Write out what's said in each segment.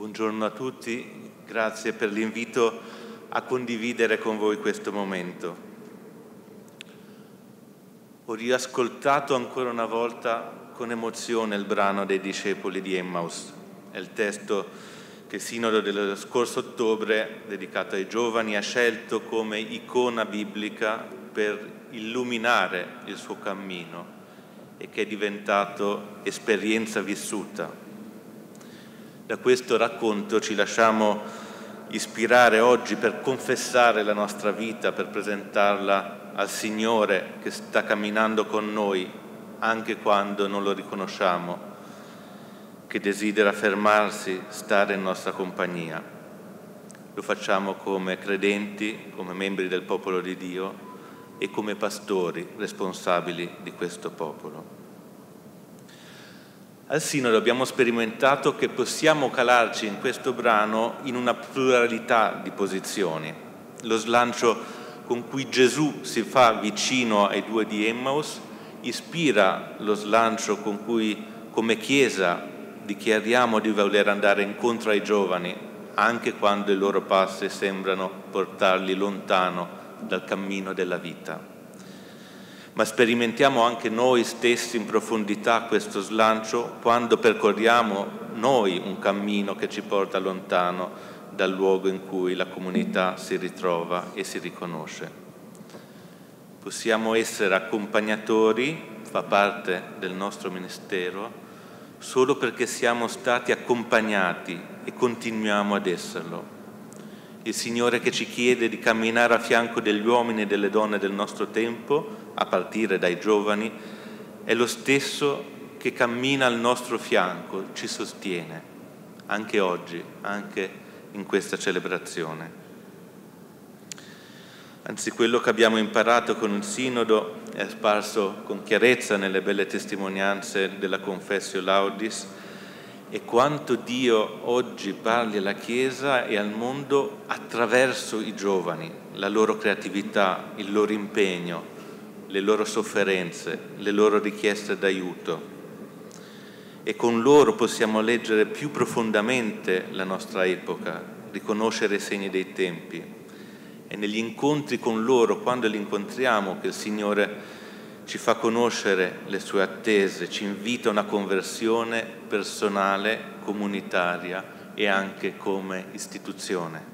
Buongiorno a tutti, grazie per l'invito a condividere con voi questo momento. Ho riascoltato ancora una volta con emozione il brano dei discepoli di Emmaus. È il testo che il Sinodo dello scorso ottobre, dedicato ai giovani, ha scelto come icona biblica per illuminare il suo cammino e che è diventato esperienza vissuta. Da questo racconto ci lasciamo ispirare oggi per confessare la nostra vita, per presentarla al Signore che sta camminando con noi, anche quando non lo riconosciamo, che desidera fermarsi, stare in nostra compagnia. Lo facciamo come credenti, come membri del popolo di Dio e come pastori responsabili di questo popolo. Al Sinodo abbiamo sperimentato che possiamo calarci in questo brano in una pluralità di posizioni. Lo slancio con cui Gesù si fa vicino ai due di Emmaus ispira lo slancio con cui come Chiesa dichiariamo di voler andare incontro ai giovani, anche quando i loro passi sembrano portarli lontano dal cammino della vita. Ma sperimentiamo anche noi stessi in profondità questo slancio quando percorriamo noi un cammino che ci porta lontano dal luogo in cui la comunità si ritrova e si riconosce. Possiamo essere accompagnatori, fa parte del nostro ministero, solo perché siamo stati accompagnati e continuiamo ad esserlo. Il Signore che ci chiede di camminare a fianco degli uomini e delle donne del nostro tempo, a partire dai giovani, è lo stesso che cammina al nostro fianco, ci sostiene, anche oggi, anche in questa celebrazione. Anzi, quello che abbiamo imparato con il Sinodo è sparso con chiarezza nelle belle testimonianze della Confessio Laudis, e quanto Dio oggi parli alla Chiesa e al mondo attraverso i giovani, la loro creatività, il loro impegno, le loro sofferenze, le loro richieste d'aiuto. E con loro possiamo leggere più profondamente la nostra epoca, riconoscere i segni dei tempi. È negli incontri con loro, quando li incontriamo, che il Signore ci fa conoscere le sue attese, ci invita a una conversione personale, comunitaria e anche come istituzione.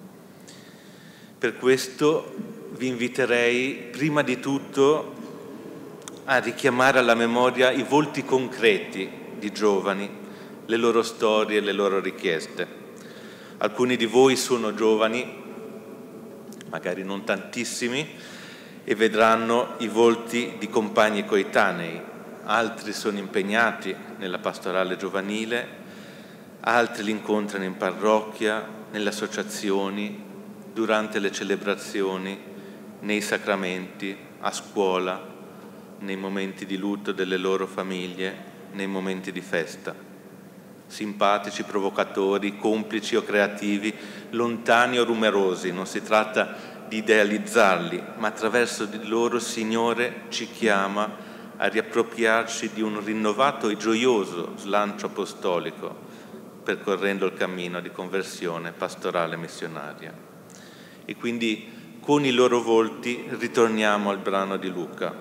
Per questo vi inviterei prima di tutto a richiamare alla memoria i volti concreti di giovani, le loro storie, le loro richieste. Alcuni di voi sono giovani, magari non tantissimi, e vedranno i volti di compagni coetanei. Altri sono impegnati nella pastorale giovanile, altri li incontrano in parrocchia, nelle associazioni, durante le celebrazioni, nei sacramenti, a scuola, nei momenti di lutto delle loro famiglie, nei momenti di festa. Simpatici, provocatori, complici o creativi, lontani o rumorosi, non si tratta di idealizzarli, ma attraverso di loro il Signore ci chiama a riappropriarci di un rinnovato e gioioso slancio apostolico, percorrendo il cammino di conversione pastorale missionaria. E quindi con i loro volti ritorniamo al brano di Luca.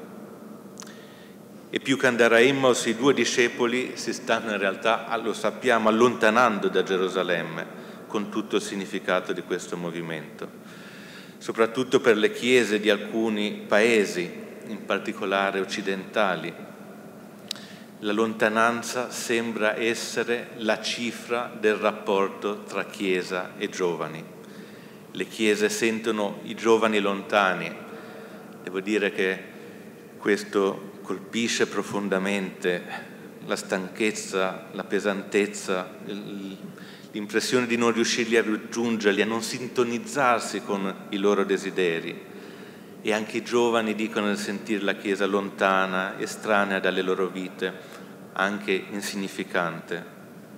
E più che andare a Emmaus, i due discepoli si stanno in realtà, lo sappiamo, allontanando da Gerusalemme, con tutto il significato di questo movimento. Soprattutto per le chiese di alcuni paesi, in particolare occidentali. La lontananza sembra essere la cifra del rapporto tra Chiesa e giovani. Le chiese sentono i giovani lontani. Devo dire che questo colpisce profondamente la stanchezza, la pesantezza, l'impressione di non riuscirli a raggiungerli, a non sintonizzarsi con i loro desideri. E anche i giovani dicono di sentire la Chiesa lontana, estranea dalle loro vite, anche insignificante.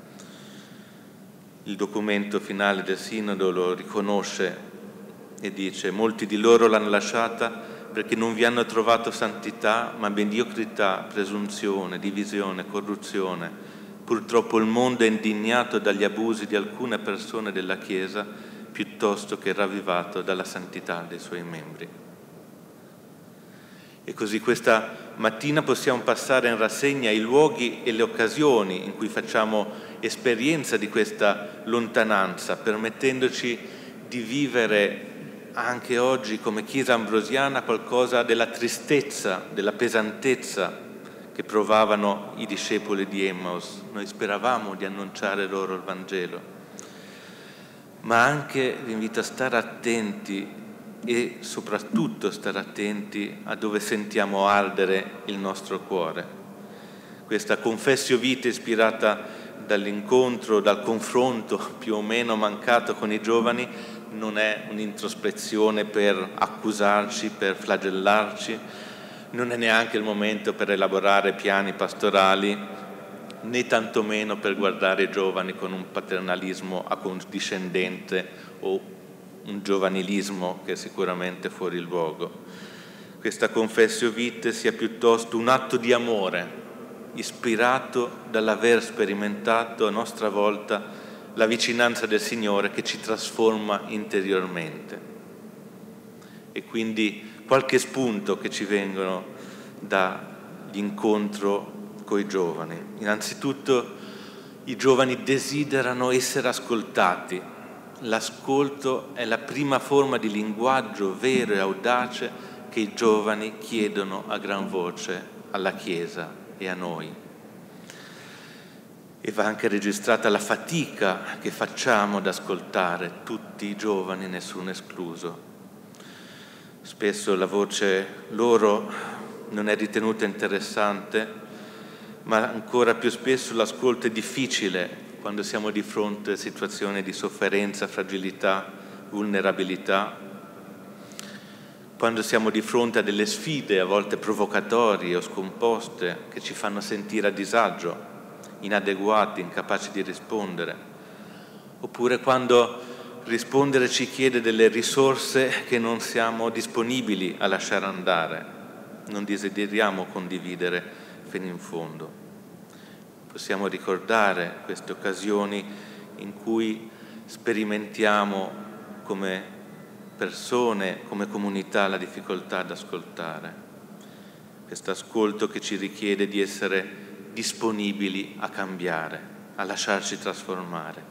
Il documento finale del Sinodo lo riconosce e dice: molti di loro l'hanno lasciata perché non vi hanno trovato santità, ma mediocrità, presunzione, divisione, corruzione, Purtroppo il mondo è indignato dagli abusi di alcune persone della Chiesa piuttosto che ravvivato dalla santità dei suoi membri. E così questa mattina possiamo passare in rassegna i luoghi e le occasioni in cui facciamo esperienza di questa lontananza, permettendoci di vivere anche oggi come Chiesa ambrosiana qualcosa della tristezza, della pesantezza che provavano i discepoli di Emmaus. Noi speravamo di annunciare loro il Vangelo, ma anche vi invito a stare attenti e soprattutto stare attenti a dove sentiamo ardere il nostro cuore. Questa Confessio Vitae ispirata dall'incontro, dal confronto più o meno mancato con i giovani non è un'introspezione per accusarci, per flagellarci, non è neanche il momento per elaborare piani pastorali, né tantomeno per guardare i giovani con un paternalismo accondiscendente o un giovanilismo che è sicuramente fuori luogo. Questa Confessio Vitae sia piuttosto un atto di amore, ispirato dall'aver sperimentato a nostra volta la vicinanza del Signore che ci trasforma interiormente. E quindi qualche spunto che ci vengono dall'incontro con i giovani. Innanzitutto i giovani desiderano essere ascoltati. L'ascolto è la prima forma di linguaggio vero e audace che i giovani chiedono a gran voce alla Chiesa e a noi. E va anche registrata la fatica che facciamo ad ascoltare tutti i giovani, nessuno escluso. Spesso la voce loro non è ritenuta interessante, ma ancora più spesso l'ascolto è difficile quando siamo di fronte a situazioni di sofferenza, fragilità, vulnerabilità, quando siamo di fronte a delle sfide a volte provocatorie o scomposte che ci fanno sentire a disagio, inadeguati, incapaci di rispondere, oppure quando rispondere ci chiede delle risorse che non siamo disponibili a lasciare andare, non desideriamo condividere fino in fondo. Possiamo ricordare queste occasioni in cui sperimentiamo come persone, come comunità, la difficoltà ad ascoltare. Questo ascolto che ci richiede di essere disponibili a cambiare, a lasciarci trasformare.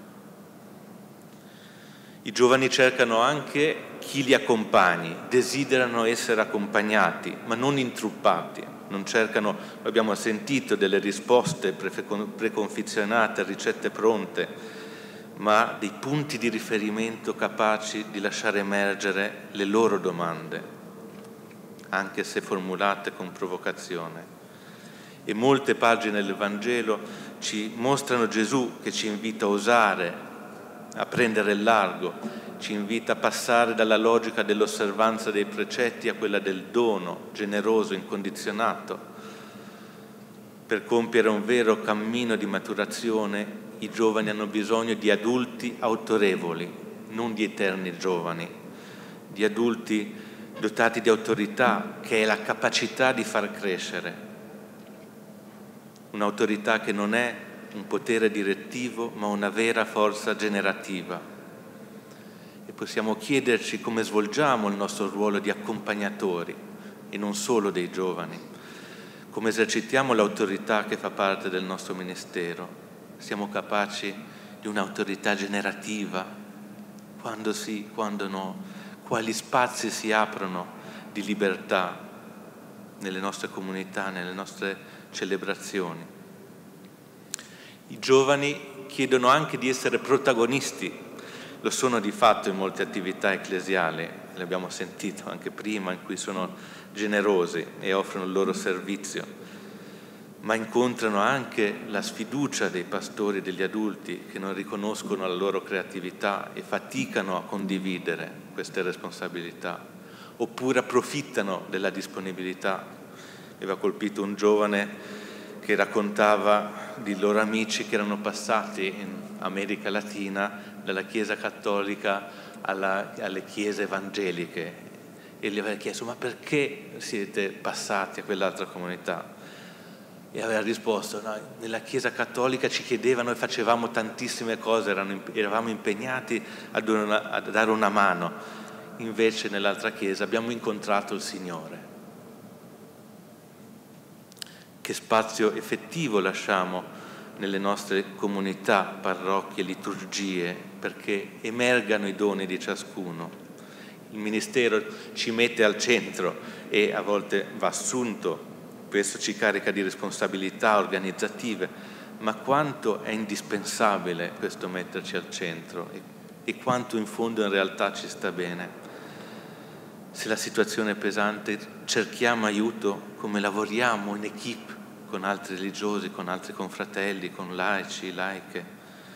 I giovani cercano anche chi li accompagni, desiderano essere accompagnati, ma non intruppati. Non cercano, abbiamo sentito, delle risposte preconfezionate, ricette pronte, ma dei punti di riferimento capaci di lasciare emergere le loro domande, anche se formulate con provocazione. E molte pagine del Vangelo ci mostrano Gesù che ci invita a osare, a prendere il largo, ci invita a passare dalla logica dell'osservanza dei precetti a quella del dono generoso, incondizionato. Per compiere un vero cammino di maturazione, i giovani hanno bisogno di adulti autorevoli, non di eterni giovani, di adulti dotati di autorità, che è la capacità di far crescere. Un'autorità che non è un potere direttivo, ma una vera forza generativa. E possiamo chiederci come svolgiamo il nostro ruolo di accompagnatori, e non solo dei giovani, come esercitiamo l'autorità che fa parte del nostro ministero. Siamo capaci di un'autorità generativa? Quando sì, quando no? Quali spazi si aprono di libertà nelle nostre comunità, nelle nostre celebrazioni? I giovani chiedono anche di essere protagonisti, lo sono di fatto in molte attività ecclesiali, l'abbiamo sentito anche prima, in cui sono generosi e offrono il loro servizio, ma incontrano anche la sfiducia dei pastori e degli adulti che non riconoscono la loro creatività e faticano a condividere queste responsabilità, oppure approfittano della disponibilità. Mi aveva colpito un giovane che raccontava di loro amici che erano passati in America Latina dalla Chiesa cattolica alle chiese evangeliche, e gli aveva chiesto: ma perché siete passati a quell'altra comunità? E aveva risposto: no, nella Chiesa Cattolica ci chiedevano e facevamo tantissime cose, eravamo impegnati a dare una mano, invece nell'altra Chiesa abbiamo incontrato il Signore. Che spazio effettivo lasciamo nelle nostre comunità, parrocchie, liturgie, perché emergano i doni di ciascuno. Il ministero ci mette al centro e a volte va assunto, questo ci carica di responsabilità organizzative, ma quanto è indispensabile questo metterci al centro e quanto in fondo in realtà ci sta bene. Se la situazione è pesante, cerchiamo aiuto come lavoriamo in equipe con altri religiosi, con altri confratelli, con laici, laiche.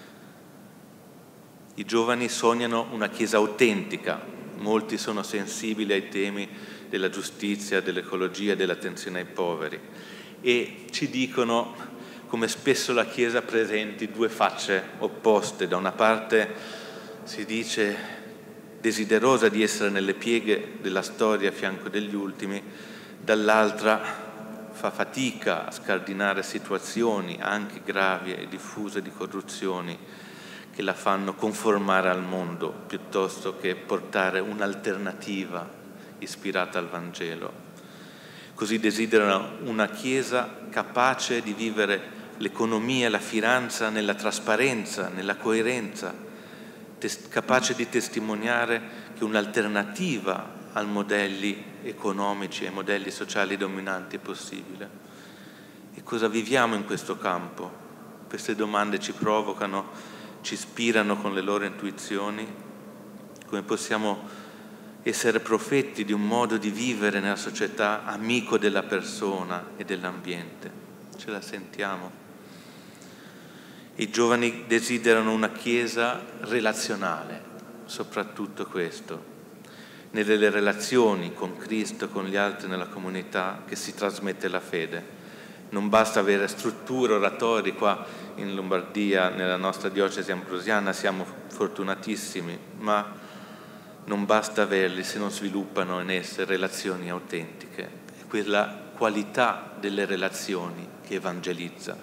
I giovani sognano una Chiesa autentica, molti sono sensibili ai temi della giustizia, dell'ecologia, dell'attenzione ai poveri, e ci dicono come spesso la Chiesa presenti due facce opposte. Da una parte si dice desiderosa di essere nelle pieghe della storia a fianco degli ultimi, dall'altra fa fatica a scardinare situazioni anche gravi e diffuse di corruzioni che la fanno conformare al mondo piuttosto che portare un'alternativa ispirata al Vangelo. Così desiderano una Chiesa capace di vivere l'economia e la finanza nella trasparenza, nella coerenza, capace di testimoniare che un'alternativa ai modelli economici e ai modelli sociali dominanti è possibile. E cosa viviamo in questo campo? Queste domande ci provocano, ci ispirano con le loro intuizioni. Come possiamo essere profeti di un modo di vivere nella società amico della persona e dell'ambiente? Ce la sentiamo? I giovani desiderano una Chiesa relazionale, soprattutto questo, nelle relazioni con Cristo, con gli altri nella comunità, che si trasmette la fede. Non basta avere strutture, oratori. Qua in Lombardia, nella nostra diocesi ambrosiana, siamo fortunatissimi, ma non basta averli se non sviluppano in esse relazioni autentiche. È quella qualità delle relazioni che evangelizza.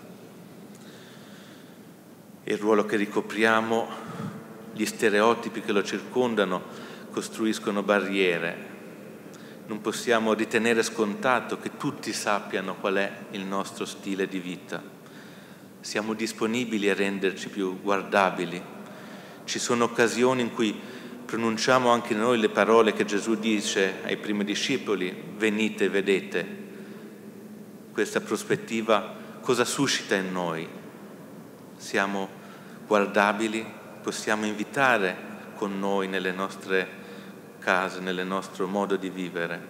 Il ruolo che ricopriamo, gli stereotipi che lo circondano, costruiscono barriere. Non possiamo ritenere scontato che tutti sappiano qual è il nostro stile di vita. Siamo disponibili a renderci più guardabili. Ci sono occasioni in cui pronunciamo anche noi le parole che Gesù dice ai primi discepoli: venite e vedete. Questa prospettiva cosa suscita in noi? Siamo guardabili? Possiamo invitare con noi nelle nostre case, nel nostro modo di vivere?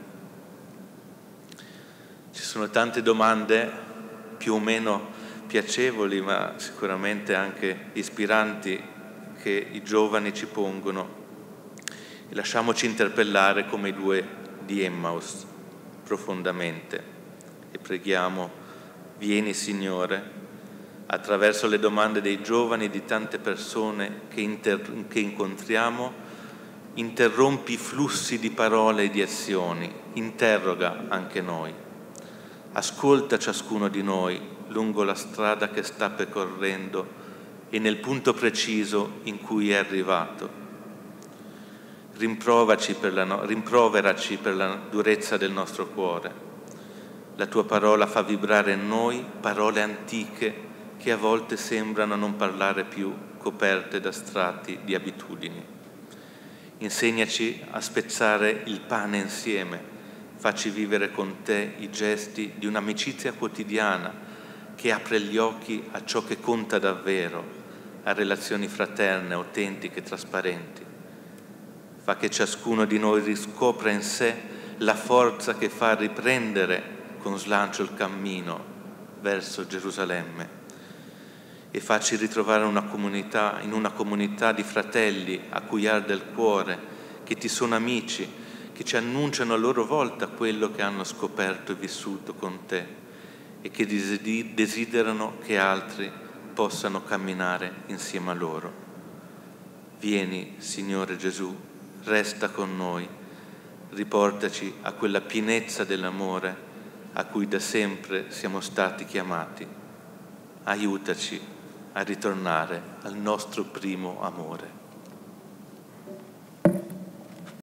Ci sono tante domande più o meno piacevoli, ma sicuramente anche ispiranti, che i giovani ci pongono. E lasciamoci interpellare come i due di Emmaus profondamente e preghiamo: vieni Signore, attraverso le domande dei giovani e di tante persone che incontriamo, interrompi i flussi di parole e di azioni, interroga anche noi, ascolta ciascuno di noi lungo la strada che sta percorrendo e nel punto preciso in cui è arrivato. Rimproveraci per la durezza del nostro cuore. La tua parola fa vibrare in noi parole antiche che a volte sembrano non parlare più, coperte da strati di abitudini. Insegnaci a spezzare il pane insieme, facci vivere con te i gesti di un'amicizia quotidiana che apre gli occhi a ciò che conta davvero, a relazioni fraterne, autentiche, trasparenti. Fa che ciascuno di noi riscopra in sé la forza che fa riprendere con slancio il cammino verso Gerusalemme e facci ritrovare in una comunità di fratelli a cui arde il cuore, che ti sono amici, che ci annunciano a loro volta quello che hanno scoperto e vissuto con te e che desiderano che altri possano camminare insieme a loro. Vieni, Signore Gesù, resta con noi, riportaci a quella pienezza dell'amore a cui da sempre siamo stati chiamati. Aiutaci a ritornare al nostro primo amore.